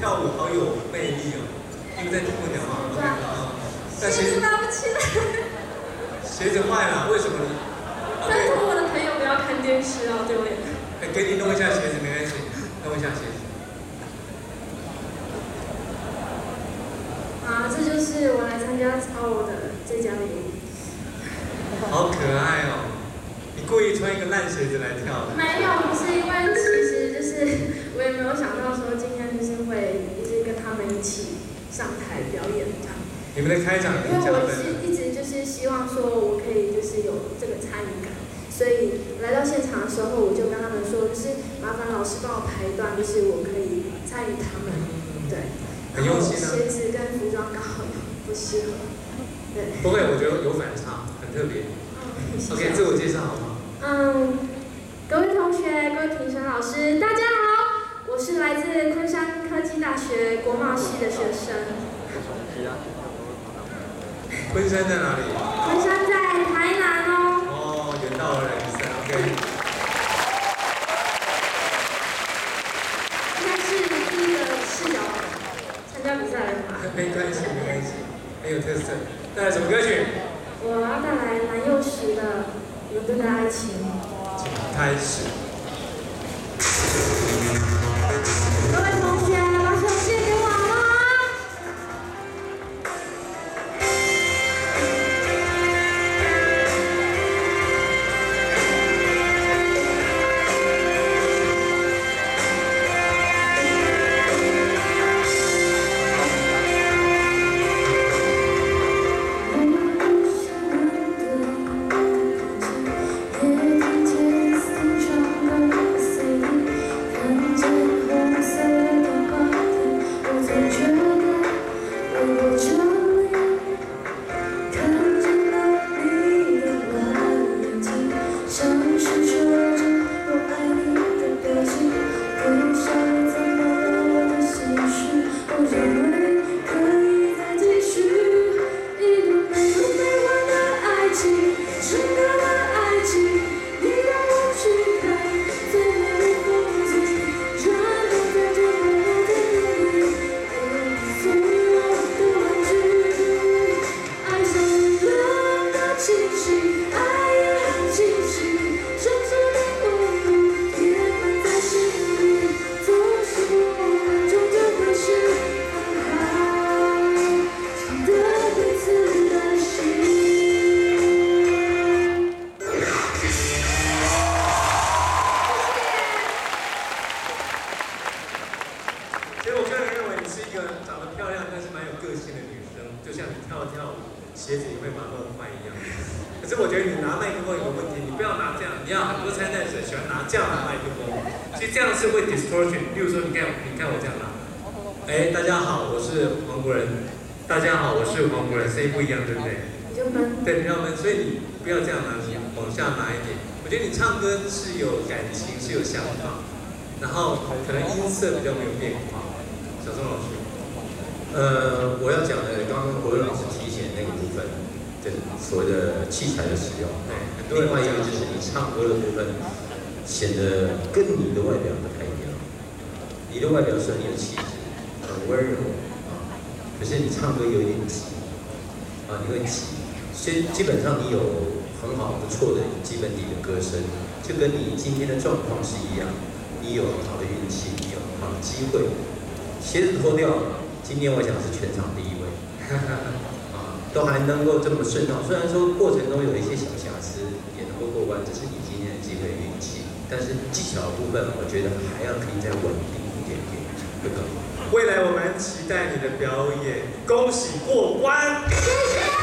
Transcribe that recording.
跳舞好有魅力哦。你们在听我讲话吗？但鞋子拿不起来。 鞋子坏了，为什么你？ 拜托我的朋友不要看电视哦，丢脸。 给你弄一下鞋子，没关系，弄一下鞋子。 啊，这就是我来参加超偶的最佳礼物。 好可爱哦！你故意穿一个烂鞋子来跳的？ 没有，不是因为其实就是我也没有想到说今天就是会就是跟他们一起上台表演这样。 你们的开场因为我是一直就是希望说我可以就是有这个参与感，所以来到现场的时候我就跟他们说，就是麻烦老师帮我排段，就是我可以参与他们，对。 很用心啊。 鞋子跟服装刚好不适合，对。 不会，我觉得有反差，很特别。OK， 自我介绍好吗？ 各位同学、各位评审老师，大家好，我是来自昆山科技大学国贸系的学生。 昆山在哪里？ 昆山在台南哦。 哦，远道而来比赛 ，OK。 应该是第一个视角参加比赛的人吧？ 没关系，没关系，很有特色。带来什么歌曲？ 我要带来蓝又时的《伦敦的爱情》。 请开始。 各位同学，把手借给我好吗？ 鞋子也会把它弄坏一样。可是我觉得你拿麦克风有个问题，你不要拿这样，你要很多参赛者喜欢拿这样拿麦克风，其实这样是会 distortion。比如说你看我这样拿，大家好，我是黄国仁，大家好，我是黄国仁，声音不一样，对不对？对，比较闷，所以你不要这样拿，你往下拿一点。我觉得你唱歌是有感情，是有想法，然后可能音色比较没有变化。小钟老师， 我要讲的，刚刚国仁老师提醒那个部分，就是所谓的器材的使用。 对， 另外一个就是你唱歌的部分，显得跟你的外表不太一样。你的外表是很有气质，很温柔啊，可是你唱歌有点急啊，你会急。所以基本上你有很好不错的基本底的歌声，就跟你今天的状况是一样。你有很好的运气，你有很好的机会。鞋子脱掉了，今天我想是全场第一位，都还能够这么顺畅。虽然说过程中有一些小瑕疵，也能够过关，这是你今天的机会运气。但是技巧的部分，我觉得还要可以再稳定一点点，会更好。 未来我蛮期待你的表演，恭喜过关！ 谢谢。